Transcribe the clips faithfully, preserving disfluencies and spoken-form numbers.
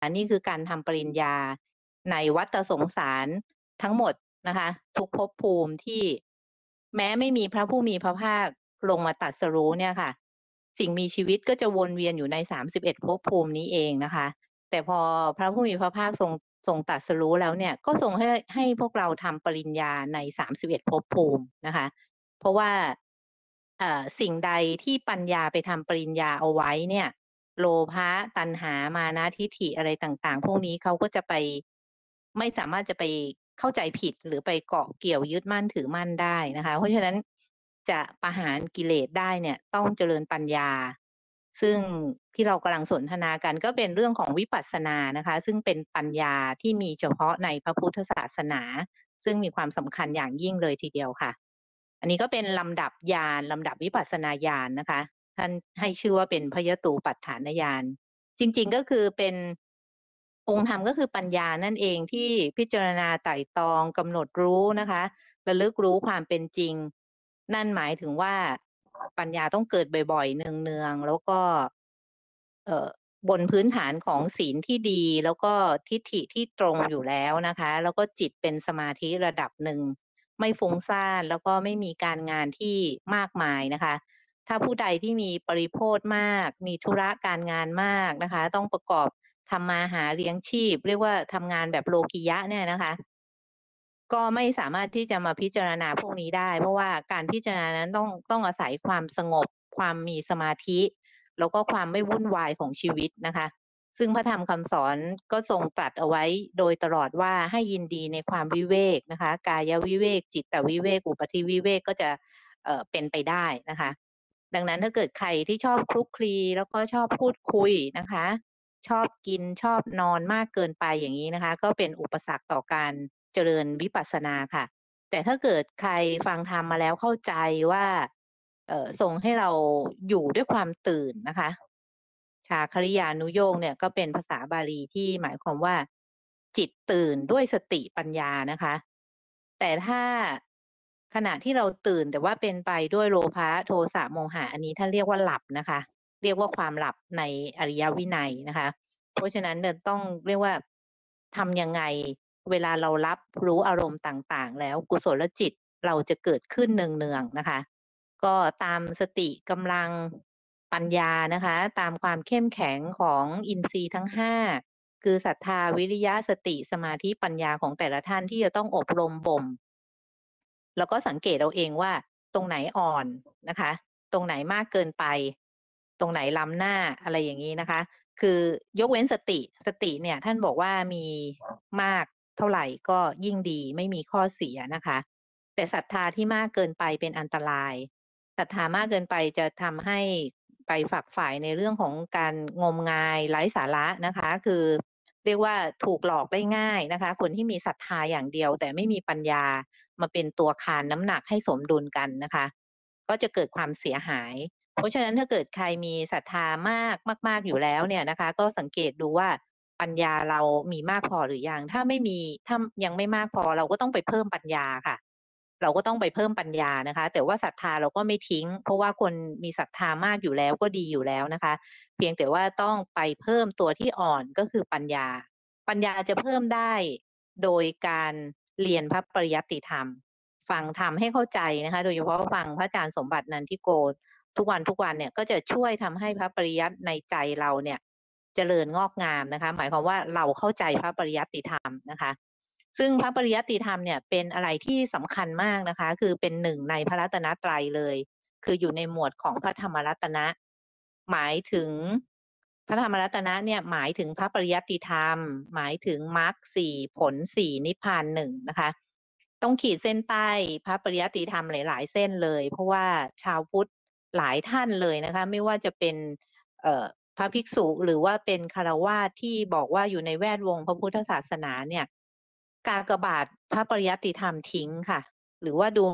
นี่คือการทำปริญญาในวัฏสงสารทั้งหมดนะคะทุกภพภูมิที่แม้ไม่มีพระผู้มีพระภาคลงมาตรัสรู้เนี่ยค่ะสิ่งมีชีวิตก็จะวนเวียนอยู่ในสามสิบเอ็ดภพภูมินี้เองนะคะแต่พอพระผู้มีพระภาคทรงทรงตรัสรู้แล้วเนี่ยก็ทรงให้ให้พวกเราทำปริญญาในสามสิบเอ็ดภพภูมินะคะเพราะว่าเอ่อสิ่งใดที่ปัญญาไปทำปริญญาเอาไว้เนี่ยโลภะตัณหามานะทิฏฐิอะไรต่างๆพวกนี้เขาก็จะไปไม่สามารถจะไปเข้าใจผิดหรือไปเกาะเกี่ยวยึดมั่นถือมั่นได้นะคะเพราะฉะนั้นจะประหารกิเลสได้เนี่ยต้องเจริญปัญญาซึ่งที่เรากำลังสนทนากันก็เป็นเรื่องของวิปัสสนานะคะซึ่งเป็นปัญญาที่มีเฉพาะในพระพุทธศาสนาซึ่งมีความสำคัญอย่างยิ่งเลยทีเดียวค่ะอันนี้ก็เป็นลำดับญาณลำดับวิปัสสนาญาณนะคะท่านให้ชื่อว่าเป็นพยตูปัฏฐานญาณจริงๆก็คือเป็นองค์ธรรมก็คือปัญญานั่นเองที่พิจารณาไตร่ตรองกำหนดรู้นะคะระลึกรู้ความเป็นจริงนั่นหมายถึงว่าปัญญาต้องเกิดบ่อยๆเนืองๆแล้วก็เอ่อบนพื้นฐานของศีลที่ดีแล้วก็ทิฏฐิที่ตรงอยู่แล้วนะคะแล้วก็จิตเป็นสมาธิระดับหนึ่งไม่ฟุ้งซ่านแล้วก็ไม่มีการงานที่มากมายนะคะถ้าผู้ใดที่มีปริโภทมากมีธุระการงานมากนะคะต้องประกอบทำมาหาเลี้ยงชีพเรียกว่าทำงานแบบโลกิยะเนี่ยนะคะก็ไม่สามารถที่จะมาพิจารณาพวกนี้ได้เพราะว่าการพิจารณานั้นต้องต้องอาศัยความสงบความมีสมาธิแล้วก็ความไม่วุ่นวายของชีวิตนะคะซึ่งพระธรรมคำสอนก็ทรงตรัสเอาไว้โดยตลอดว่าให้ยินดีในความวิเวกนะคะกายวิเวกจิตวิเวกอุปธิวิเวกก็จะเอ่อเป็นไปได้นะคะดังนั้นถ้าเกิดใครที่ชอบคลุกคลีแล้วก็ชอบพูดคุยนะคะชอบกินชอบนอนมากเกินไปอย่างนี้นะคะก็เป็นอุปสรรคต่อการเจริญวิปัสสนาค่ะแต่ถ้าเกิดใครฟังธรรมมาแล้วเข้าใจว่าเอ่อทรงให้เราอยู่ด้วยความตื่นนะคะชาคริยานุโยคเนี่ยก็เป็นภาษาบาลีที่หมายความว่าจิตตื่นด้วยสติปัญญานะคะแต่ถ้าขณะที่เราตื่นแต่ว่าเป็นไปด้วยโลภะโทสะโมหะอันนี้ท่านเรียกว่าหลับนะคะเรียกว่าความหลับในอริยวินัยนะคะเพราะฉะนั้นเนี่ยต้องเรียกว่าทำยังไงเวลาเรารับรู้อารมณ์ต่างๆแล้วกุศลจิตเราจะเกิดขึ้นเนืองๆนะคะก็ตามสติกำลังปัญญานะคะตามความเข้มแข็งของอินทรีย์ทั้งห้าคือศรัทธาวิริยะสติสมาธิปัญญาของแต่ละท่านที่จะต้องอบรมบ่มแล้วก็สังเกตเอาเองว่าตรงไหนอ่อนนะคะตรงไหนมากเกินไปตรงไหนล้ำหน้าอะไรอย่างนี้นะคะคือยกเว้นสติสติเนี่ยท่านบอกว่ามีมากเท่าไหร่ก็ยิ่งดีไม่มีข้อเสียนะคะแต่ศรัทธาที่มากเกินไปเป็นอันตรายศรัทธามากเกินไปจะทำให้ไปฝักใฝ่ในเรื่องของการงมงายไร้สาระนะคะคือเรียกว่าถูกหลอกได้ง่ายนะคะคนที่มีศรัทธาอย่างเดียวแต่ไม่มีปัญญามาเป็นตัวคานน้ำหนักให้สมดุลกันนะคะก็จะเกิดความเสียหายเพราะฉะนั้นถ้าเกิดใครมีศรัทธามากมากๆอยู่แล้วเนี่ยนะคะก็สังเกตดูว่าปัญญาเรามีมากพอหรือยังถ้าไม่มีถ้ายังไม่มากพอเราก็ต้องไปเพิ่มปัญญาค่ะเราก็ต้องไปเพิ่มปัญญานะคะแต่ว่าศรัทธาเราก็ไม่ทิ้งเพราะว่าคนมีศรัทธามากอยู่แล้วก็ดีอยู่แล้วนะคะเพียงแต่ว่าต้องไปเพิ่มตัวที่อ่อนก็คือปัญญาปัญญาจะเพิ่มได้โดยการเรียนพระปริยัติธรรมฟังธรรมให้เข้าใจนะคะโดยเฉพาะฟังพระอาจารย์สมบัตินันทิโกทุกวันทุกวันเนี่ยก็จะช่วยทำให้พระปริยัติในใจเราเนี่ยเจริญงอกงามนะคะหมายความว่าเราเข้าใจพระปริยัติธรรมนะคะซึ่งพระปริยัติธรรมเนี่ยเป็นอะไรที่สำคัญมากนะคะคือเป็นหนึ่งในพระรัตนตรัยเลยคืออยู่ในหมวดของพระธรรมรัตนะหมายถึงพระธรรมรัตนะเนี่ยหมายถึงพระปริยัติธรรมหมายถึงมรรคสี่ผลสี่นิพพานหนึ่งนะคะต้องขีดเส้นใต้พระปริยัติธรรมหลายๆเส้นเลยเพราะว่าชาวพุทธหลายท่านเลยนะคะไม่ว่าจะเป็นเอ่อพระภิกษุหรือว่าเป็นฆราวาสที่บอกว่าอยู่ในแวดวงพระพุทธศาสนาเนี่ยกากบาทพระปริยัติธรรมทิ้งค่ะหรือว่าดู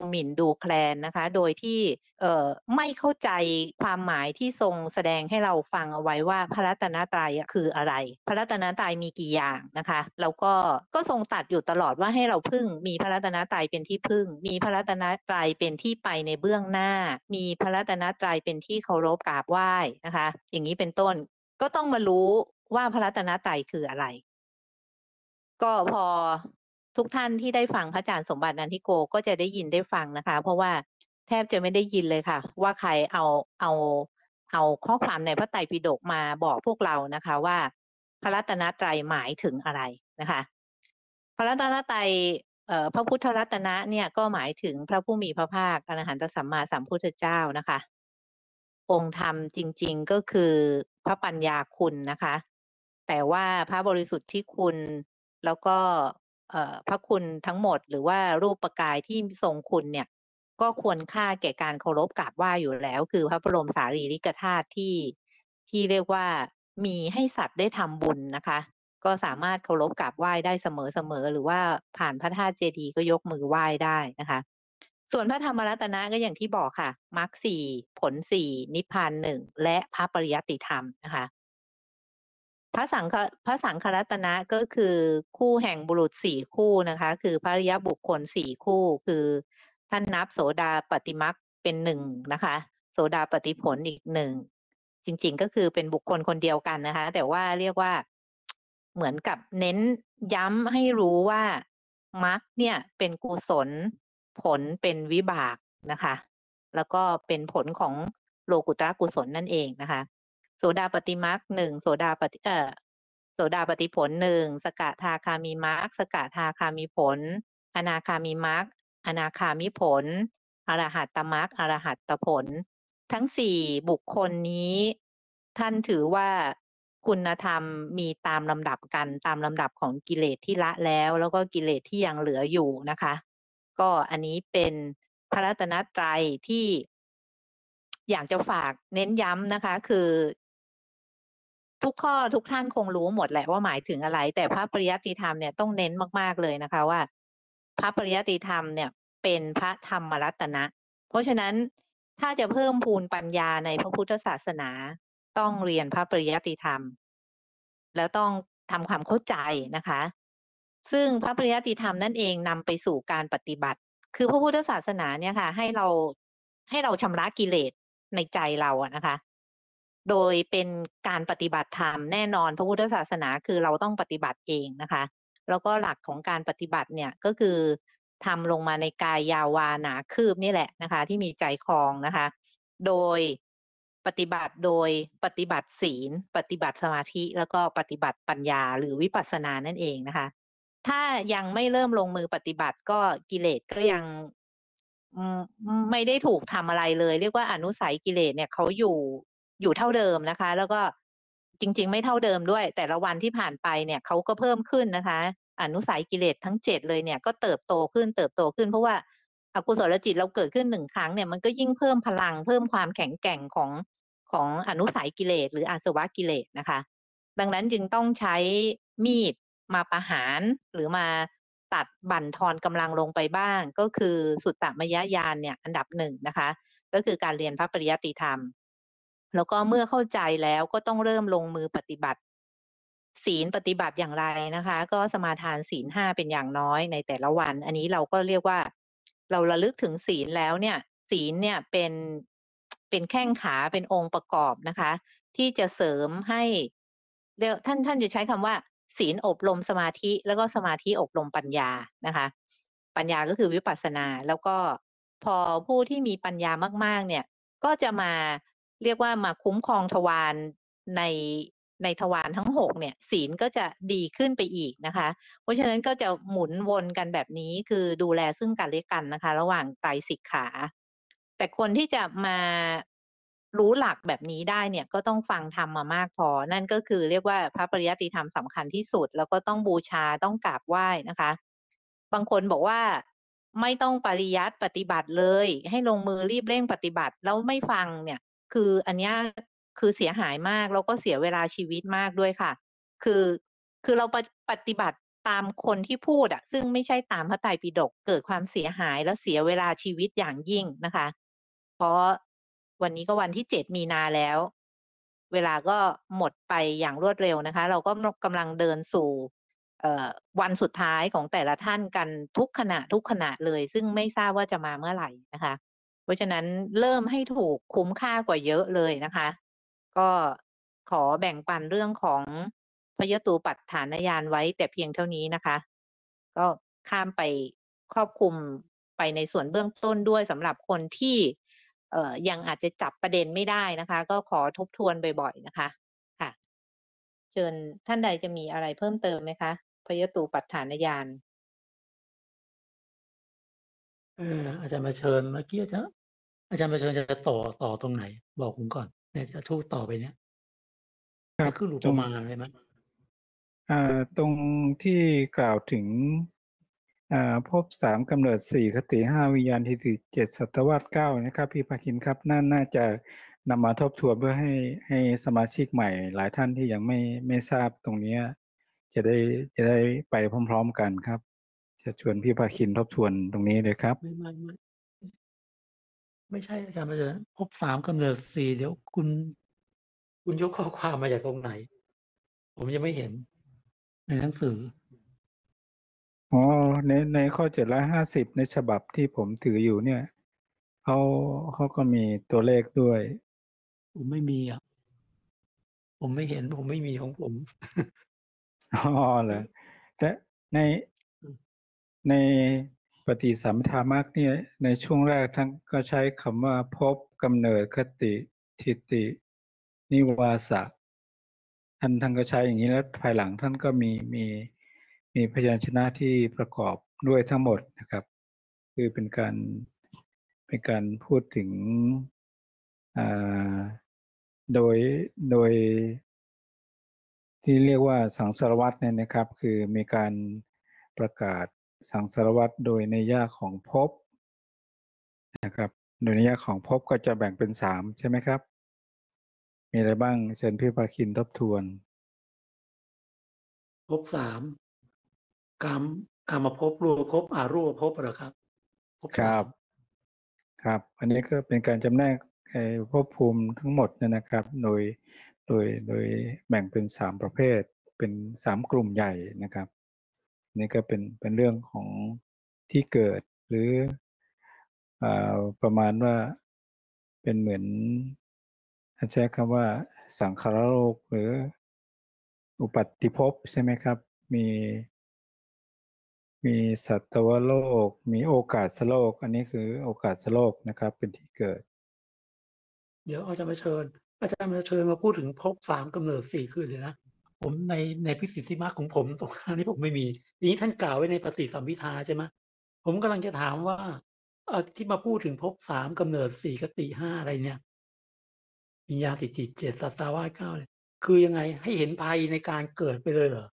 หมิ่นดูแคลนนะคะ โดยที่เอ่อไม่เข้าใจความหมายที่ทรงแสดงให้เราฟังเอาไว้ว่าพระรัตนตรัยอะคืออะไร พระรัตนตรัยมีกี่อย่างนะคะ แล้วก็ก็ทรงตรัสอยู่ตลอดว่าให้เราพึ่งมีพระรัตนตรัยเป็นที่พึ่ง มีพระรัตนตรัยเป็นที่ไปในเบื้องหน้า มีพระรัตนตรัยเป็นที่เคารพกราบไหว้นะคะ อย่างนี้เป็นต้นก็ต้องมารู้ว่าพระรัตนตรัยคืออะไร ก็พอทุกท่านที่ได้ฟังพระอาจารย์สมบัตินันทิโกก็จะได้ยินได้ฟังนะคะ เพราะว่าแทบจะไม่ได้ยินเลยค่ะ ว่าใครเอาเอาเอาข้อความในพระไตรปิฎกมาบอกพวกเรานะคะว่าพระรัตนตรัยหมายถึงอะไรนะคะ พระรัตนตรัยเอ่อพระพุทธรัตนะเนี่ยก็หมายถึงพระผู้มีพระภาคอรหันตสัมมาสัมพุทธเจ้านะคะ องค์ธรรมจริงๆก็คือพระปัญญาคุณนะคะ แต่ว่าพระบริสุทธิ์ที่คุณแล้วก็เอ่อพระคุณทั้งหมดหรือว่ารูปกายที่ทรงคุณเนี่ยก็ควรค่าแก่การเคารพกราบไหว้อยู่แล้ว คือพระบรมสารีริกธาตุที่ที่เรียกว่ามีให้สัตว์ได้ทำบุญนะคะ ก็สามารถเคารพกราบไหว้ได้เสมอๆหรือว่าผ่านพระธาตุเจดีย์ก็ยกมือไหว้ได้นะคะ ส่วนพระธรรมรัตนะก็อย่างที่บอกค่ะมรรคสี่ผลสี่นิพพานหนึ่งและพระปริยัติธรรมนะคะ พระสังฆพระสังฆรัตนะก็คือคู่แห่งบุรุษสี่คู่นะคะ คือพระอริยบุคคลสี่คู่ คือท่านนับโสดาปัตติมรรคเป็นหนึ่งนะคะ โสดาปัตติผลอีกหนึ่งจริงๆก็คือเป็นบุคคลคนเดียวกันนะคะ แต่ว่าเรียกว่าเหมือนกับเน้นย้ำให้รู้ว่ามรรคเนี่ยเป็นกุศลผลเป็นวิบากนะคะ แล้วก็เป็นผลของโลกุตระกุศลนั่นเองนะคะ โสดาปัตติมรรคหนึ่งโสดาปัตติเอ่อโสดาปัตติผลหนึ่งสกทาคามีมรรคสกทาคามีผลอนาคามีมรรคอนาคามิผลอรหัตตมรรคอรหัตตผล ทั้งสี่บุคคลนี้ ท่านถือว่าคุณธรรมมีตามลำดับกันตามลำดับของกิเลสที่ละแล้ว แล้วก็กิเลสที่ยังเหลืออยู่นะคะ ก็อันนี้เป็นพระรัตนตรัยที่อยากจะฝากเน้นย้ำนะคะ คือ ทุกข้อทุกท่านคงรู้หมดแหละว่าหมายถึงอะไร แต่พระปริยัติธรรมเนี่ยต้องเน้นมากๆเลยนะคะว่า พระปริยัติธรรมเนี่ยเป็นพระธรรมรัตนะ เพราะฉะนั้นถ้าจะเพิ่มพูนปัญญาในพระพุทธศาสนาต้องเรียนพระปริยัติธรรม แล้วต้องทำความเข้าใจนะคะ ซึ่งพระปริยัติธรรมนั่นเองนำไปสู่การปฏิบัติ คือพระพุทธศาสนาเนี่ยค่ะให้เราให้เราชำระกิเลสในใจเราอะนะคะ โดยเป็นการปฏิบัติธรรมแน่นอนพระพุทธศาสนาคือเราต้องปฏิบัติเองนะคะ แล้วก็หลักของการปฏิบัติเนี่ยก็คือทำลงมาในกายยาวาหนาคืบนี่แหละนะคะ ที่มีใจคลองนะคะ โดยปฏิบัติโดยปฏิบัติศีลปฏิบัติสมาธิแล้วก็ปฏิบัติปัญญาหรือวิปัสสนานั่นเองนะคะ ถ้ายังไม่เริ่มลงมือปฏิบัติก็กิเลสก็ยังอืมไม่ได้ถูกทำอะไรเลย เรียกว่าอนุสัยกิเลสเนี่ยเขาอยู่อยู่เท่าเดิมนะคะ แล้วก็จริงๆไม่เท่าเดิมด้วย แต่ละวันที่ผ่านไปเนี่ยเขาก็เพิ่มขึ้นนะคะ อนุสัยกิเลสทั้งเจ็ดเลยเนี่ยก็เติบโตขึ้นเติบโตขึ้น เพราะว่าอกุศลจิตเราเกิดขึ้นหนึ่งครั้งเนี่ยมันก็ยิ่งเพิ่มพลังเพิ่มความแข็งแกร่งของของอนุสัยกิเลสหรืออาสวะกิเลสนะคะ ดังนั้นจึงต้องใช้มีดมาประหารหรือมาตัดบั่นทอนกำลังลงไปบ้าง ก็คือสุตตมยญาณเนี่ยอันดับหนึ่งนะคะ ก็คือการเรียนพระปริยัติธรรม แล้วก็เมื่อเข้าใจแล้วก็ต้องเริ่มลงมือปฏิบัติ ศีลปฏิบัติอย่างไรนะคะ ก็สมาทานศีลห้าเป็นอย่างน้อยในแต่ละวัน อันนี้เราก็เรียกว่า เราระลึกถึงศีลแล้วเนี่ย ศีลเนี่ยเป็นเป็นแข้งขาเป็นองค์ประกอบนะคะ ที่จะเสริมให้เรียกท่านท่านจะใช้คำว่า ศีลอบรมสมาธิแล้วก็สมาธิอบรมปัญญานะคะ ปัญญาก็คือวิปัสสนา แล้วก็พอผู้ที่มีปัญญามากๆเนี่ย ก็จะมาเรียกว่ามาคุ้มครองทวารในในทวารทั้งหกเนี่ยศีลก็จะดีขึ้นไปอีกนะคะ เพราะฉะนั้นก็จะหมุนวนกันแบบนี้คือดูแลซึ่งกันและกันนะคะ ระหว่างไตรสิกขา แต่คนที่จะมารู้หลักแบบนี้ได้เนี่ยก็ต้องฟังธรรมมามากพอ นั่นก็คือเรียกว่าพระปริยัติธรรมสำคัญที่สุด แล้วก็ต้องบูชาต้องกราบไหว้นะคะ บางคนบอกว่าไม่ต้องปริยัติปฏิบัติเลย ให้ลงมือรีบเร่งปฏิบัติแล้วไม่ฟังเนี่ย คืออันเนี้ยคือเสียหายมากแล้วก็เสียเวลาชีวิตมากด้วยค่ะ คือคือเราปฏิบัติตามคนที่พูดอะซึ่งไม่ใช่ตามพระไตรปิฎกเกิดความเสียหายและเสียเวลาชีวิตอย่างยิ่งนะคะ เพราะวันนี้ก็วันที่เจ็ดมีนาแล้ว เวลาก็หมดไปอย่างรวดเร็วนะคะ เราก็กำลังเดินสู่วันสุดท้ายของแต่ละท่านกันทุกขณะทุกขณะเลย ซึ่งไม่ทราบว่าจะมาเมื่อไหร่นะคะ เพราะฉะนั้นเริ่มให้ถูกคุ้มค่ากว่าเยอะเลยนะคะ ก็ขอแบ่งปันเรื่องของพยตูปัฏฐานญาณไว้แต่เพียงเท่านี้นะคะ ก็ข้ามไปครอบคลุมไปในส่วนเบื้องต้นด้วยสำหรับคนที่เอ่อยังอาจจะจับประเด็นไม่ได้นะคะ ก็ขอทบทวนบ่อยๆนะคะค่ะเชิญท่านใดจะมีอะไรเพิ่มเติมไหมคะพยตูปัฏฐานญาณเอออาจารย์มาเชิญเมื่อกี้จะอาจารย์มาเชิญจะต่อต่อตรงไหน บอกผมก่อนเนี่ยจะทูตต่อไปเนี้ยครัจะบขึ้นอุตรปงมาเลยไหมอ่าตรงที่กล่าวถึงอ่าภพสามกำเนิดสี่คติห้าวิญญาณทิฏฐิเจ็ดสัตวาสเก้านะครับพี่ภาคินครับน่าน่าจะนำมาทบทวนเพื่อให้ให้สมาชิกใหม่หลายท่านที่ยังไม่ไม่ทราบตรงเนี้ยจะได้จะได้ไปพร้อมๆกันครับ จะชวนพี่ภาคินทบทวนตรงนี้เลยครับไม่ไม่ไม่ไม่ใช่อาจารย์มาเชิญภพสามกำเนิดสี่เดี๋ยวคุณ คุณยกข้อความมาจากตรงไหน ผมยังไม่เห็น ในหนังสืออ๋อในในข้อเจ็ดร้อยห้าสิบในฉบับที่ผมถืออยู่เนี่ยเขาเขาก็มีตัวเลขด้วยผมไม่มีอ่ะ ผมไม่เห็น ผมไม่มีของผมอ๋อเหรอแต่ในอืมในปฏิสัมภิธามรรคเนี่ยในช่วงแรกท่านก็ใช้คำว่าภพกำเนิดคติทิฏฐินิวาสะท่านท่านก็ใช้อย่างนี้แล้วภายหลังท่านก็มีมีมีพยัญชนะที่ประกอบด้วยทั้งหมดนะครับ คือเป็นการเป็นการพูดถึงอ่าโดยโดย ที่เรียกว่าสังสารวัตรเนี่ยนะครับ คือมีการประกาศสังสารวัตรโดยนัยยะของภพนะครับโดยนัยยะของภพก็จะแบ่งเป็นสามใช่ไหมครับ มีอะไรบ้างเชิญพี่ภาคินทบทวนภพสามกามกามภพรูปภพอารูปภพเหรอครับภพครัสาบมครับ อันนี้ก็เป็นการจำแนกไอ้ภพภูมิทั้งหมดเนี่ยนะครับ โดยโดยโดยแบ่งเป็นสามประเภท เป็นสามกลุ่มใหญ่นะครับ นี่ก็เป็นเป็นเรื่องของที่เกิดหรืออ่าประมาณว่าเป็นเหมือนใช้คำว่าสังขารโลกหรืออุปัตติภพใช่ไหมครับ มีมีสัตวโลก มีโอกาสโลก อันนี้คือโอกาสโลกนะครับ เป็นที่เกิดเดี๋ยวอาจารย์มาเชิญ อาจารย์มาเชิญมาพูดถึงภพสามกำเนิดสี่คือเลยนะ ผมในในพิสิทธิมรรคของผมตรงนั้นที่ผมไม่มีทีนี้ท่านกล่าวไว้ในปฏิสัมภิทาใช่ไหมผมกำลังจะถามว่าเอ่อที่มาพูดถึงภพสามกำเนิดสี่คติห้าอะไรเนี่ยวิญญาณทิฏฐิเจ็ดสัตวาสเก้าเนี่ยคือยังไงให้เห็นภัยในการเกิดไปเลยเหรอ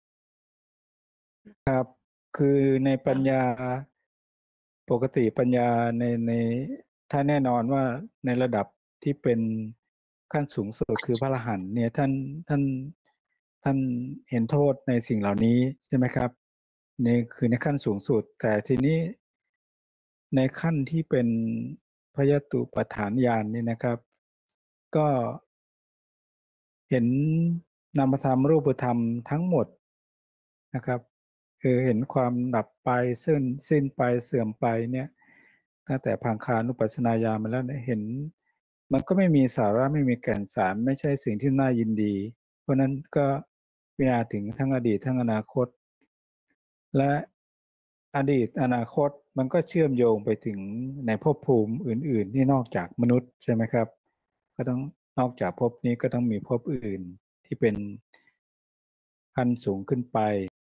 ครับ คือในปัญญาปกติปัญญาในในถ้าแน่นอนว่าในระดับที่เป็นขั้นสูงสุดคือพระอรหันต์เนี่ยท่านท่านท่านเห็นโทษในสิ่งเหล่านี้ใช่ไหมครับนี่คือในขั้นสูงสุด แต่ทีนี้ในขั้นที่เป็นพยตุปฐานญาณนี่นะครับ ก็เห็นนามธรรมรูปธรรมทั้งหมดนะครับ คือเห็นความดับไปสิ้นสิ้นไปเสื่อมไปเนี่ยตั้งแต่พังคานุปัสสนาญาณมาแล้วเนี่ยเห็นมันก็ไม่มีสาระไม่มีแก่นสารไม่ใช่สิ่งที่น่ายินดี เพราะนั้นก็พิจารณาถึงทั้งอดีตทั้งอนาคต และอดีตอนาคตมันก็เชื่อมโยงไปถึงในภพภูมิอื่นๆที่นอกจากมนุษย์ใช่ไหมครับ ก็ต้องนอกจากภพนี้ก็ต้องมีภพอื่นที่เป็นขั้นสูงขึ้นไป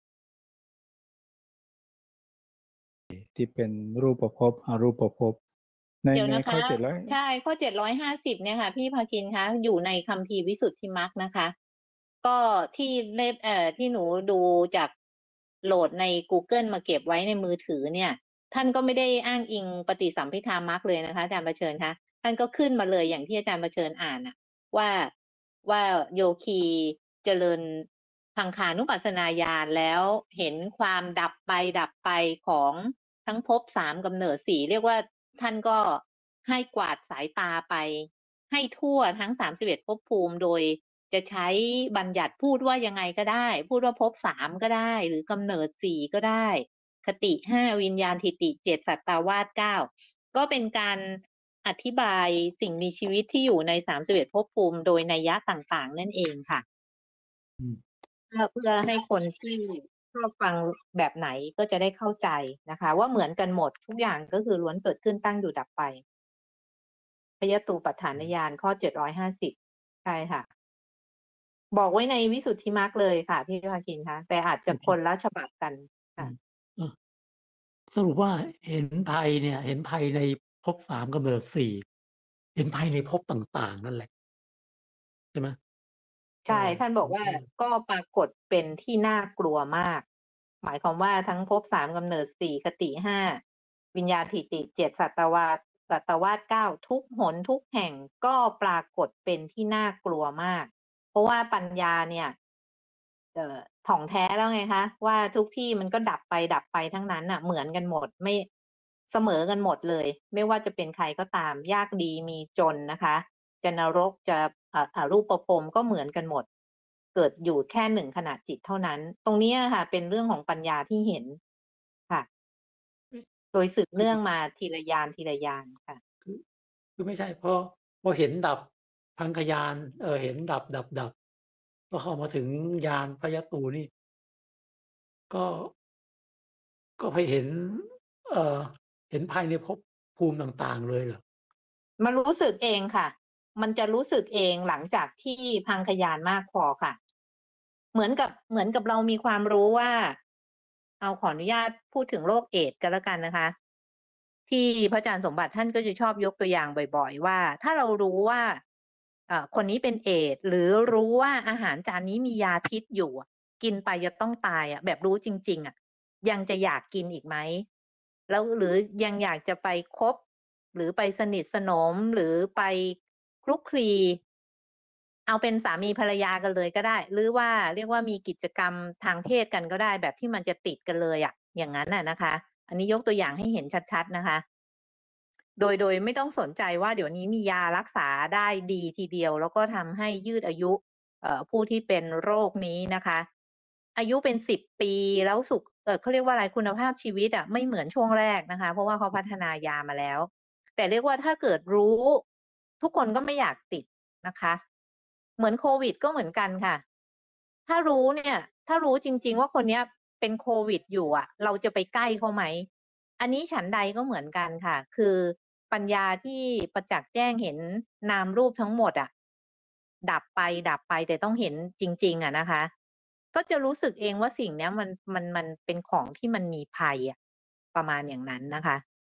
ที่เป็นรูปภพอรูปภพในเดี๋ยวในนะคะข้อเจ็ดร้อยใช่ข้อเจ็ดร้อยห้าสิบเนี่ยค่ะ พี่ภาคินคะอยู่ในคัมภีร์วิสุทธิมรรคนะคะ ก็ที่เล่มเอ่อที่หนูดูจากโหลดใน Google มาเก็บไว้ในมือถือเนี่ย ท่านก็ไม่ได้อ้างอิงปฏิสัมภิธามรรคเลยนะคะอาจารย์ประเชิญคะท่านก็ขึ้นมาเลยอย่างที่อาจารย์ประเชิญอ่านน่ะว่าว่าโยคีเจริญพังคานุปัสสนาญาณแล้วเห็นความดับไปดับไปของทั้งภพสามกำเนิดสี่เรียกว่าท่านก็ให้กวาดสายตาไปให้ทั่วทั้งสามสิบเอ็ดภพภูมิโดยจะใช้บัญญัติพูดว่ายังไงก็ได้ พูดว่าภพสามก็ได้ หรือกำเนิดสี่ก็ได้ คติห้าวิญญาณทิฏฐิเจ็ดสัตตาวาสเก้าก็เป็นการอธิบายสิ่งมีชีวิตที่อยู่ในสามสิบเอ็ดภพภูมิโดยนัยยะต่างๆนั่นเองค่ะอืมเพื่อเพื่อให้คนที่ชอบฟังแบบไหนก็จะได้เข้าใจนะคะ ว่าเหมือนกันหมดทุกอย่างก็คือล้วนเกิดขึ้นตั้งอยู่ดับไปพยตูปัฏฐานญาณข้อเจ็ดร้อยห้าสิบใช่ค่ะ บอกไว้ในวิสุทธิมรรคเลยค่ะพี่ภาคินคะแต่อาจจะคนละฉบับกันค่ะเออสรุปว่าเห็นภัยเนี่ย เห็นภัยในภพสามกำเนิดสี่เห็นภัยในภพต่าง ๆ นั่นแหละใช่ไหมใช่เออท่านบอกว่าก็ปรากฏเป็นที่น่ากลัวมาก หมายความว่าทั้งภพสามกำเนิดสี่คติห้าวิญญาณทิฏฐิเจ็ดสัตวาสสัตวาสเก้าทุกหนทุกแห่งก็ปรากฏเป็นที่น่ากลัวมาก เพราะว่าปัญญาเนี่ยเอ่อถ่องแท้แล้วไงคะว่าทุกที่มันก็ดับไปดับไปทั้งนั้นน่ะ เหมือนกันหมดไม่เสมอกันหมดเลย ไม่ว่าจะเป็นใครก็ตามยากดีมีจนนะคะจะนรกจะอ่าอ่ารูปภพก็เหมือนกันหมด เกิดอยู่แค่หนึ่งขณะจิตเท่านั้น ตรงนี้ค่ะ เป็นเรื่องของปัญญาที่เห็นค่ะ โดยสืบเนื่องมาทีละยานทีละยานค่ะคือคือไม่ใช่พอพอเห็นดับพังคยานเออเห็นดับดับดับพอเข้ามาถึงยานพยตูนี่ ก็ ก็ไปเห็น เอ่อ เห็นภายในภพภูมิต่าง ๆ เลยเหรอ? มันรู้สึกเองค่ะ มันจะรู้สึกเองหลังจากที่พังคยานมากพอค่ะ เหมือนกับ เหมือนกับเรามีความรู้ว่า เอาขออนุญาตพูดถึงโรคเอดส์ก็แล้วกันนะคะ ที่พระอาจารย์สมบัติท่านก็จะชอบยกตัวอย่างบ่อย ๆ ว่า ถ้าเรารู้ว่า เอ่อ คนนี้เป็นเอดส์ หรือรู้ว่าอาหารจานนี้มียาพิษอยู่อะ กินไปจะต้องตายอะ แบบรู้จริง ๆ อะ ยังจะอยากกินอีกไหม? แล้ว หรือยังอยากจะไปคบ หรือไปสนิทสนม หรือไปคลุกคลี เอาเป็นสามีภรรยากันเลยก็ได้ หรือว่าเรียกว่ามีกิจกรรมทางเพศกันก็ได้ แบบที่มันจะติดกันเลยอะ อย่างงั้นน่ะนะคะ อันนี้ยกตัวอย่างให้เห็นชัด ๆ นะคะ โดย โดยไม่ต้องสนใจว่าเดี๋ยวนี้มียารักษาได้ดีทีเดียว แล้วก็ทำให้ยืดอายุ เอ่อ ผู้ที่เป็นโรคนี้นะคะ อายุเป็น สิบ ปีแล้วสุข เอ่อ เขาเรียกว่าอะไร คุณภาพชีวิตอะไม่เหมือนช่วงแรกนะคะ เพราะว่าเขาพัฒนายามาแล้ว แต่เรียกว่าถ้าเกิดรู้ ทุกคนก็ไม่อยากติดนะคะ เหมือนโควิดก็เหมือนกันค่ะ ถ้ารู้เนี่ย ถ้ารู้จริง ๆ ว่าคนเนี้ยเป็นโควิดอยู่อะ เราจะไปใกล้เขาไหม? อันนี้ฉันใดก็เหมือนกันค่ะ คือปัญญาที่ประจักษ์แจ้งเห็นนามรูปทั้งหมดอะ ดับไปดับไป แต่ต้องเห็นจริง ๆ อะนะคะ ก็จะรู้สึกเองว่าสิ่งเนี้ยมัน มัน มันเป็นของที่มันมีภัยอะ ประมาณอย่างนั้นนะคะ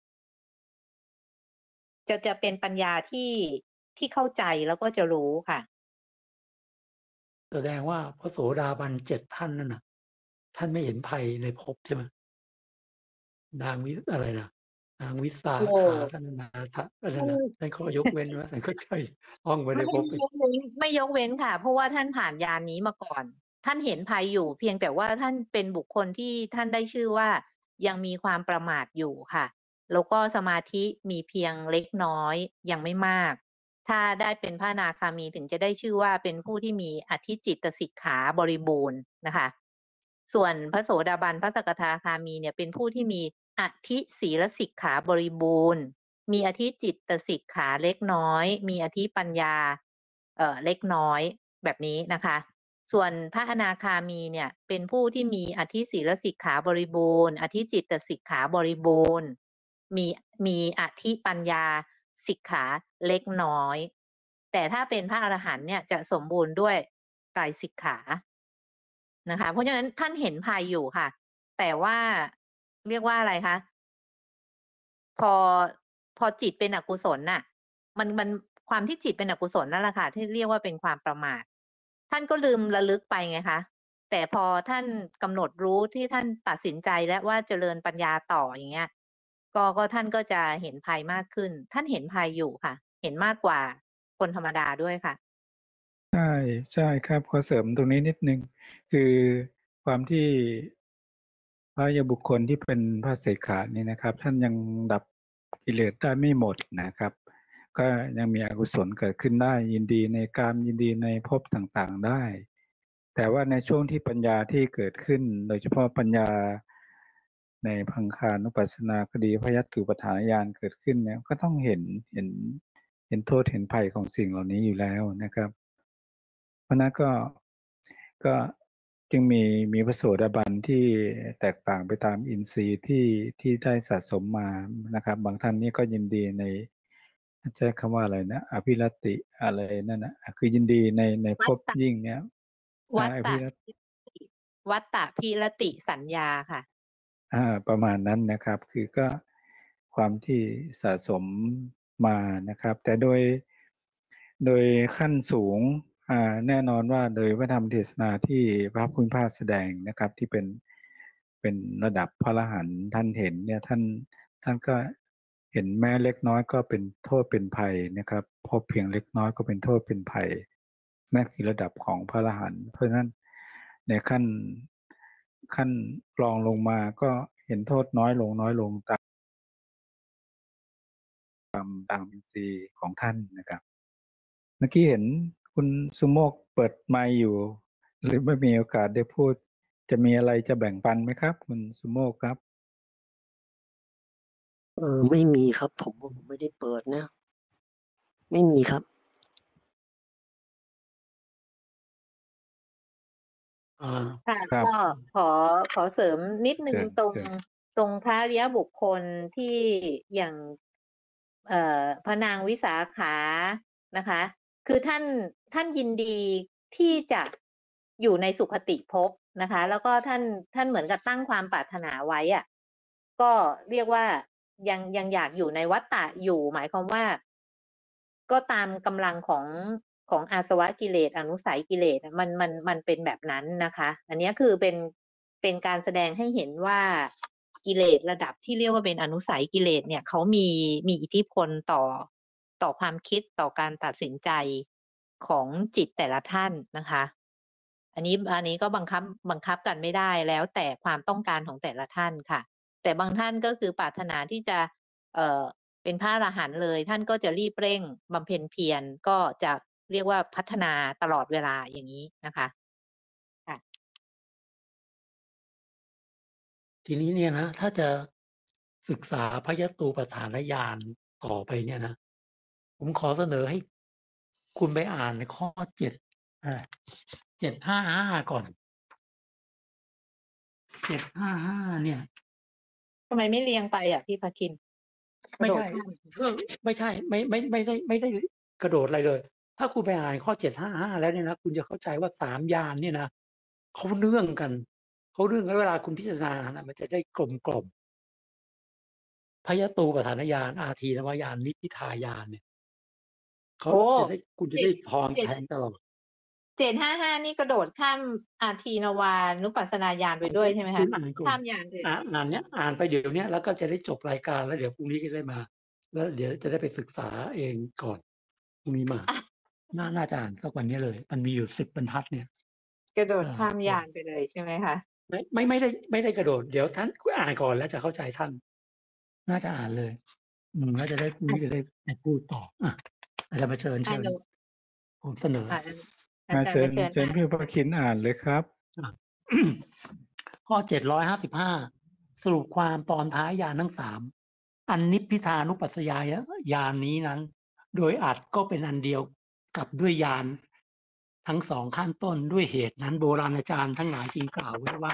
จะ จะเป็นปัญญาที่ ที่เข้าใจแล้วก็จะรู้ค่ะแสดงว่าพระโสดาบัน เจ็ด ท่านนั่นน่ะ ท่านไม่เห็นภัยในภพใช่ไหม? นางวิ อะไรนะ นางวิสาโอ้ขาทันนาถะ อะไรไม่นะ ท่านข้อยกเว้นว่า ท่านก็ใช่ท่องไว้ไในม่ภพอีกยกเว้น ไม่ยกเว้นค่ะ เพราะว่าท่านผ่านญาณนี้มาก่อน ท่านเห็นภัยอยู่ เพียงแต่ว่าท่านเป็นบุคคลที่ท่านได้ชื่อว่า ยังมีความประมาทอยู่ค่ะ แล้วก็สมาธิมีเพียงเล็กน้อย ยังไม่มาก ถ้าได้เป็นพระอนาคามีถึงจะได้ชื่อว่า เป็นผู้ที่มีอธิจิตสิกขาบริบูรณ์นะคะ ส่วนพระโสดาบัน พระสกทาคามีเนี่ย เป็นผู้ที่มีอธิศีลสิกขาบริบูรณ์ มีอธิจิตสิกขาเล็กน้อย มีอธิปัญญา เอ่อ เล็กน้อยแบบนี้นะคะ ส่วนพระอนาคามีเนี่ย เป็นผู้ที่มีอธิศีลสิกขาบริบูรณ์ อธิจิตสิกขาบริบูรณ์ มี มีอธิปัญญาสิกขาเล็กน้อย แต่ถ้าเป็นพระอรหันต์เนี่ย จะสมบูรณ์ด้วยไตรสิกขานะคะ เพราะฉะนั้นท่านเห็นภัยอยู่ค่ะ แต่ว่าเรียกว่าอะไรคะ พอ พอจิตเป็นอกุศลน่ะ มัน มัน ความที่จิตเป็นอกุศลนั่นแหละค่ะ ที่เรียกว่าเป็นความประมาท ท่านก็ลืมระลึกไปไงคะ แต่พอท่านกำหนดรู้ที่ท่านตัดสินใจแล้วว่าเจริญปัญญาต่อ อย่างเงี้ย ก็ ก็ท่านก็จะเห็นภัยมากขึ้น ท่านเห็นภัยอยู่ค่ะ เห็นมากกว่าคนธรรมดาด้วยค่ะใช่ใช่ครับขอเสริมตรงนี้นิดนึงคือความที่พระยบุคคลที่เป็นพระเสขะนี่นะครับ ท่านยังดับกิเลสได้ไม่หมดนะครับ ก็ยังมีอกุศลเกิดขึ้นได้ยินดีในกามยินดีในภพต่างๆได้ แต่ว่าในช่วงที่ปัญญาที่เกิดขึ้น โดยเฉพาะปัญญาในพังคานุปัสสนาคดีพยัตถุปฐานญาณเกิดขึ้นเนี่ยก็ต้องเห็นเห็นเห็นโทษเห็นภัยของสิ่งเหล่านี้อยู่แล้วนะครับ เพราะนั้นก็ก็จึงมีมีพระโสดาบันที่แตกต่างไปตามอินทรีย์ที่ที่ได้สะสมมานะครับ บางท่านนี่ก็ยินดีในใช้คำว่าอะไรนะอภิรติอะไรนั่นนะคือยินดีในในภพยิ่งเนี้ยวัตอตะภิรติวัตตะพิรติสัญญาค่ะอ่าประมาณนั้นนะครับ คือก็ความที่สะสมมานะครับ แต่โดยโดยขั้นสูงอ่าแน่นอนว่าโดยพระธรรมเทศนาที่พระพุทธเจ้าแสดงนะครับ ที่เป็นเป็นระดับพระอรหันต์ท่านเห็นเนี่ยท่านท่านก็เห็นแม้เล็กน้อยก็เป็นโทษเป็นภัยนะครับพบเพียงเล็กน้อยก็เป็นโทษเป็นภัยนั่นคือระดับของพระอรหันต์เพราะฉะนั้นในขั้นขั้นรองลงมาก็เห็นโทษน้อยลงน้อยลงตามตามตามอินทรีย์ของท่านนะครับ เมื่อกี้เห็นคุณสุโมกเปิดไมค์อยู่ หรือไม่มีโอกาสได้พูด จะมีอะไรจะแบ่งปันไหมครับ คุณสุโมกครับเออไม่มีครับผมผมไม่ได้เปิดนะ ไม่มีครับอ่าค่ะครับก็ขอขอเสริมนิดนึงเชิญตรงเชิญตรงพระอริยบุคคลที่อย่างเอ่อพระนางวิสาขานะคะ คือท่านท่านยินดีที่จะอยู่ในสุคติภพนะคะ แล้วก็ท่านท่านเหมือนกับตั้งความปรารถนาไว้อะก็เรียกว่ายังยังอยากอยู่ในวัฏฏะอยู่ หมายความว่า ก็ตามกำลังของของอาสวะกิเลสอนุสัยกิเลสมันมันมันเป็นแบบนั้นนะคะ อันนี้คือเป็นเป็นการแสดงให้เห็นว่ากิเลสระดับที่เรียกว่าเป็นอนุสัยกิเลสเนี่ยเขามีมีอิทธิพลต่อต่อความคิดต่อการตัดสินใจของจิตแต่ละท่านนะคะ อันนี้อันนี้ก็บังคับบังคับกันไม่ได้แล้วแต่ความต้องการของแต่ละท่านค่ะ แต่บางท่านก็คือปรารถนาที่จะเอ่อเป็นพระอรหันต์เลย ท่านก็จะรีบเร่งบำเพ็ญเพียรก็จะเรียกว่าพัฒนาตลอดเวลาอย่างนี้นะคะค่ะทีนี้เนี่ยนะถ้าจะศึกษาพยตูปฐานญาณต่อไปเนี่ยนะ ผมขอเสนอให้คุณไปอ่านในข้อเจ็ดเจ็ดห้าห้าก่อนเจ็ดห้าห้าเนี่ยทำไมไม่เรียงไปอ่ะพี่ภคินกระไม่โดดใช่ข้ามเรื่องไม่ใช่ไม่ไม่ไม่ได้ไม่ได้กระโดดอะไรเลย ถ้าคุณไปอ่านข้อเจ็ดห้าห้าแล้วเนี่ยนะคุณจะเข้าใจว่าสามยานเนี่ยนะเขาเนื่องกันเขาเนื่องกันเวลาคุณพิจารณานะมันจะได้กลมกล่อมพยตูปฐานญาณอาทีนวายานนิพพิทายานเนี่ยเขาโอ้จะได้คุณจะได้ทองเจ็ดแทงตลอดเจ็ดห้าห้านี่กระโดดข้ามอาทีนวานุปัสสนาญาณไปด้วยใช่ไหมคุคะณอ่านก่อนข้ามญาณอื่นอ่านอ่านเนี้ยอ่านไปเดี๋ยวเนี้ยแล้วก็จะได้จบรายการแล้วเดี๋ยวพรุ่งนี้ก็ได้มา แล้วเดี๋ยวจะได้ไปศึกษาเองก่อนพรุ่งนี้มาอ่ะน่าน่าจะอ่านสักวันนี้เลย มันมีอยู่สิบบรรทัดเนี่ยกระโดดอ่าข้ามญาณไปเลยใช่ไหมคะไม่ไม่ไม่ได้ไม่ได้กระโดดเดี๋ยวท่านอ่านก่อนแล้วจะเข้าใจท่าน น่าจะอ่านเลย อืมแล้วจะได้พรุ่งนี้จะได้ไปพูดต่ออ่ะอาจารย์มาเชิญอ่ะเชิญหนูผมเสนออ่ะอามาจารเชิย์ญมาเชิญเชิญอ่านพี่ภคินอ่านเลยครับอ่ะ ข้อเจ็ดร้อยห้าสิบห้าสรุปความตอนท้ายยานทั้งสามอันนิพพิทานุปัสสยายานนี้นั้น โดยอาจก็เป็นอันเดียวกับด้วยยานทั้งสองขั้นต้นด้วยเหตุนั้นโบราณอาจารย์ทั้งหลายจึงกล่าวไว้ว่า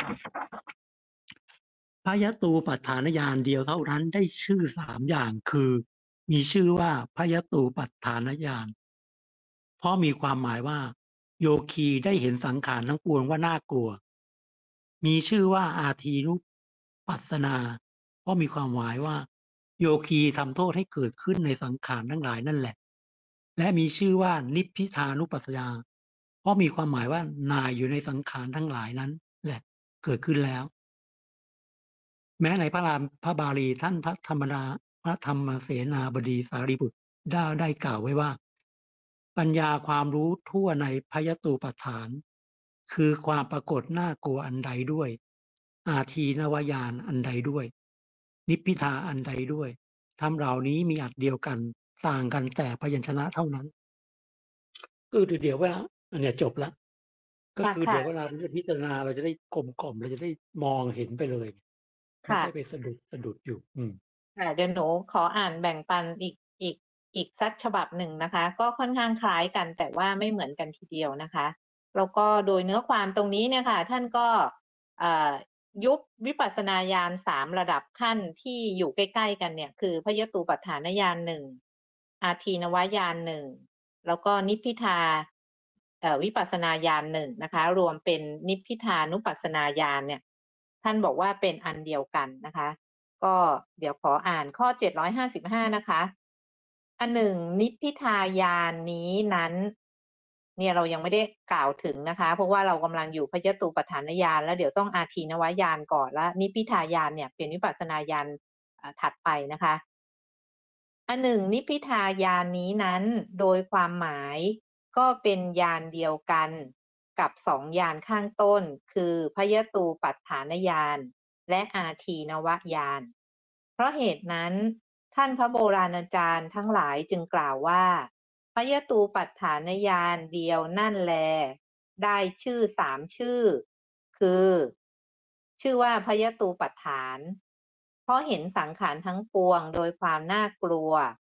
พยตูปัฏฐานญาณเดียวเท่านั้นได้ชื่อสามอย่างคือมีชื่อว่าพยตูปัฏฐานญาณเพราะมีความหมายว่าโยคีได้เห็นสังขารทั้งปวงว่าน่ากลัวมีชื่อว่าอาทีนุปัสสนาเพราะมีความหมายว่าโยคีทำโทษให้เกิดขึ้นในสังขารทั้งหลายนั่นแหละและมีชื่อว่านิพพิทานุปัสสนาเพราะมีความหมายว่านายอยู่ในสังขารทั้งหลายนั้นแหละเกิดขึ้นแล้วแม้ในพระรามพระบาลีท่านพระธรรมดาพระธรรมเสนาบดีสารีบุตรได้ได้กล่าวไว้ว่าปัญญาความรู้ทั่วในพยตูปฐาน คือความปรากฏน่ากลัวอันใดด้วย อาทีนวายานอันใดด้วย นิพพิทาอันใดด้วยธรรมเหล่านี้มีอัดเดียวกันต่างกันแต่พยัญชนะเท่านั้นก็เดี๋ยวเวลาอันเนี้ยจบละก็ค่ะคือค่ะเดี๋ยวเวลาที่จะพิจารณาเราจะได้กลมกล่อมเราจะได้มองเห็นไปเลยไม่ค่ะใช่ไปสะดุดสะดุดอยู่ อืมค่ะเดี๋ยวหนูขออ่านแบ่งปันอีกอีกอีกสักฉบับหนึ่งนะคะ ก็ค่อนข้างคล้ายกันแต่ว่าไม่เหมือนกันทีเดียวนะคะ แล้วก็โดยเนื้อความตรงนี้เนี่ยค่ะ ท่านก็เอ่อยุบวิปัสสนาญาณสามระดับขั้นที่อยู่ใกล้ๆกันเนี่ย คือพยตูปัฏฐานญาณหนึ่งอาทีนวญาณหนึ่งแล้วก็นิพพิทาเอ่อวิปัสสนาญาณหนึ่งนะคะ รวมเป็นนิพพิทานุปัสสนาญาณเนี่ย ท่านบอกว่าเป็นอันเดียวกันนะคะ ก็เดี๋ยวขออ่านข้อเจ็ดร้อยห้าสิบห้านะคะ อันหนึ่งนิพพิทายานนี้นั้น เนี่ยเรายังไม่ได้กล่าวถึงนะคะ เพราะว่าเรากำลังอยู่พยตูปฐานญาณแล้วเดี๋ยวต้องอาทีนวญาณก่อนแล้วนิพพิทายานเนี่ยเป็นวิปัสสนาญาณถัดไปนะคะ อันหนึ่งนิพพิทายานนี้นั้นโดยความหมายก็เป็นญาณเดียวกันกับสองญาณข้างต้นคือพยตูปัฏฐานญาณและอาทีนวญาณเพราะเหตุนั้นท่านพระโบราณอาจารย์ทั้งหลายจึงกล่าวว่าพยตูปัฏฐานญาณเดียวนั่นแลได้ชื่อสามชื่อคือชื่อว่าพยตูปัฏฐานเพราะเห็นสังขารทั้งปวงโดยความน่ากลัว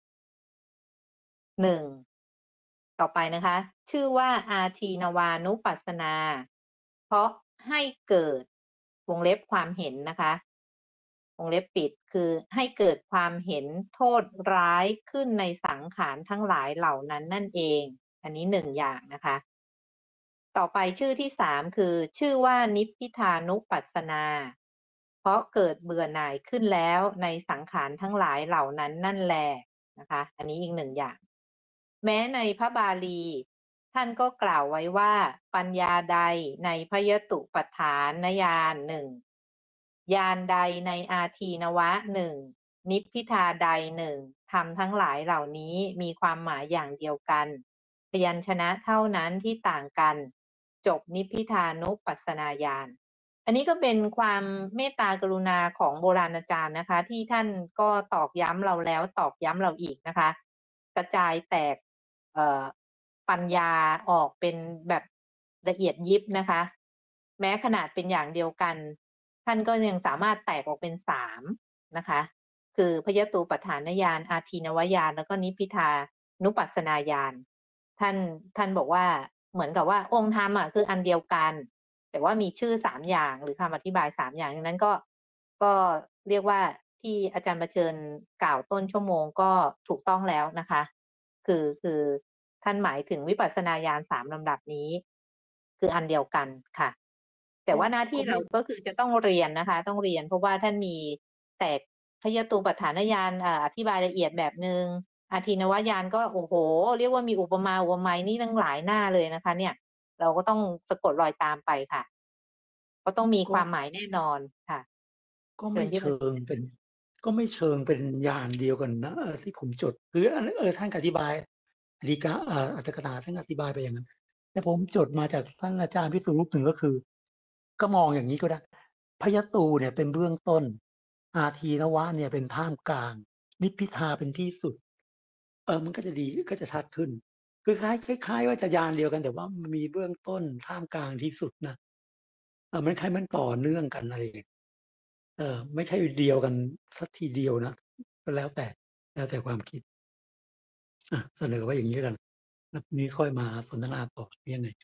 หนึ่งต่อไปนะคะชื่อว่าอาทีนวานุปัสสนาเพราะให้เกิดวงเล็บความเห็นนะคะวงเล็บปิดคือให้เกิดความเห็นโทษร้ายขึ้นในสังขารทั้งหลายเหล่านั้นนั่นเองอันนี้หนึ่งอย่างนะคะต่อไปชื่อที่สามคือชื่อว่านิพพิทานุปัสสนาเพราะเกิดเบื่อหน่ายขึ้นแล้วในสังขารทั้งหลายเหล่านั้นนั่นแลนะคะอันนี้อีกหนึ่งอย่างแม้ในพระบาลีท่านก็กล่าวไว้ว่าปัญญาใดในพยตุปัฏฐานญาณหนึ่งญาณใดในอาทีนวะหนึ่งนิพพิทาใดหนึ่งธรรมทั้งหลายเหล่านี้มีความหมายอย่างเดียวกันพยัญชนะเท่านั้นที่ต่างกันจบนิพพิทานุปัสสนาญาณอันนี้ก็เป็นความเมตตากรุณาของโบราณอาจารย์นะคะที่ท่านก็ตอกย้ำเราแล้วตอกย้ำเราอีกนะคะกระจายแตกเอ่อปัญญาออกเป็นแบบละเอียดยิบนะคะแม้ขนาดเป็นอย่างเดียวกันท่านก็ยังสามารถแตกออกเป็นสามนะคะคือพยตูปัฏฐานญาณอาทีนวญาณแล้วก็นิพพิทานุปัสสนาญาณท่านท่านบอกว่าเหมือนกับว่าองค์ธรรมอ่ะคืออันเดียวกันแต่ว่ามีชื่อสามอย่างหรือคำอธิบายสามอย่างนั้นก็ก็เรียกว่าที่อาจารย์ประเชิญกล่าวต้นชั่วโมงก็ถูกต้องแล้วนะคะคือคือท่านหมายถึงวิปัสสนาญาณสามลำดับนี้คืออันเดียวกันค่ะแต่ว่าหน้าที่เราก็คือจะต้องเรียนนะคะต้องเรียนเพราะว่าท่านมีแตกพยตูปัฏฐานญาณอธิบายละเอียดแบบนึงอาทีนวญาณก็โอ้โหเรียกว่ามีอุปมาอุปไมยนี่ตั้งหลายหน้าเลยนะคะเนี่ยเราก็ต้องสะกดรอยตามไปค่ะก็ต้องมีความหมายแน่นอนค่ะก็ไม่เชิงเป็น ก็ไม่เชิงเป็นญาณเดียวกันนะเออที่ผมจดคืออันเออท่านอธิบายอธิกาเอ่ออัตถกถาท่านอธิบายไปอย่างนั้นแต่ผมจดมาจากท่านอาจารย์พิสุทธิ์รูปหนึ่งก็คือ ก็มองอย่างนี้ก็ได้พยตูเนี่ยเป็นเบื้องต้น อาทีนวะเนี่ยเป็นท่ามกลาง นิพพิทาเป็นที่สุด เออมันก็จะดีก็จะชัดขึ้น คือคล้ายคล้ายๆว่าจะญาณเดียวกันแต่ว่ามันมีเบื้องต้นท่ามกลางที่สุดนะเออมันคล้ายมันต่อเนื่องกันอะไรอย่างเงี้ยเออไม่ใช่เดียวกันสักทีเดียวนะก็แล้วแต่แล้วแต่ความคิดอ่ะเสนอไว้อย่างนี้กันแล้วพรุ่งนี้ค่อยมาสนทนาต่อยังไง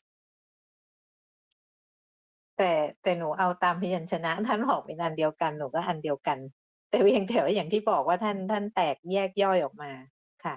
แต่แต่หนูเอาตามพยัญชนะท่านบอกเป็นอันเดียวกันหนูก็อันเดียวกัน แต่เพียงแต่ว่าอย่างที่บอกว่าท่านท่านแตกแยกย่อยออกมาค่ะ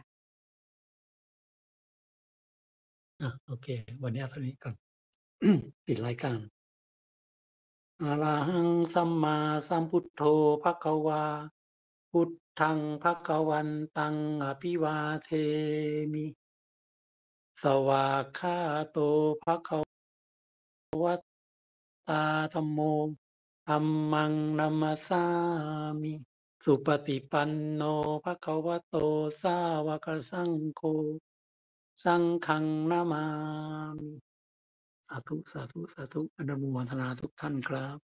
อ่ะโอเค วันนี้เอาเท่านี้ก่อน ปิดรายการอะระหังสัมมาสัมพุทโธภควา พุทธังภควันตังอภิวาเทมิ สวากขาโตภควตาธัมโมธัมมังนัมสสามิ สุปฏิปันโนภควโตสาวกสังโฆสังฆังนามามิสาธุสาธุสาธุอนุโมทนาทุกท่านครับ